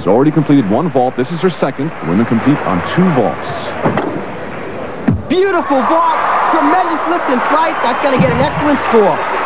She's already completed 1 vault. This is her second. The women compete on 2 vaults. Beautiful vault. Tremendous lift in flight. That's going to get an excellent score.